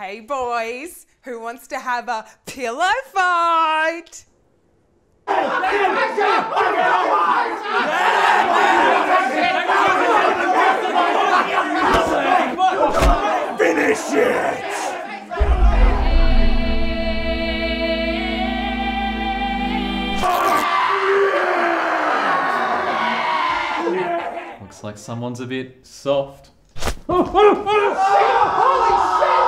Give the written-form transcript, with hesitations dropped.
Hey boys, who wants to have a pillow fight? Finish it! Looks like someone's a bit soft. Holy shit!